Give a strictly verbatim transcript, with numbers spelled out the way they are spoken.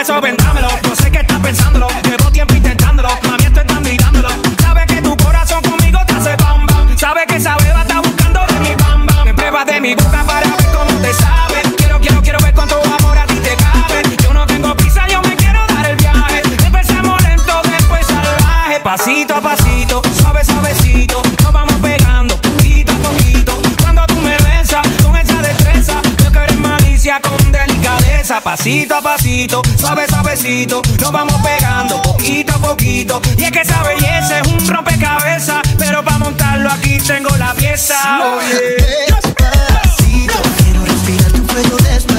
eso vendámelo. Yo sé que estás pensándolo, llevo tiempo intentándolo. Mami, esto están mirándolo. Sabes que tu corazón conmigo te hace bam bam. Sabes que esa beba está buscando de mi bam bam. Me pruebas de mi boca para ver cómo te sabe. Quiero, quiero, quiero ver cuánto amor a ti te cabe. Yo no tengo prisa, yo me quiero dar el viaje. Empezamos lento, después salvaje. Pasito a pasito, suave, suavecito. Nos vamos pegando, poquito a poquito. Cuando tú me besas, con esa destreza. Yo que eres malicia con delicadeza. Pasito a pasito, suave, suavecito. Nos vamos pegando, poquito a poquito. Y es que esa belleza es un rompecabezas. Pero para montarlo aquí tengo la pieza. Despacito, quiero respirar tu cuello despacito.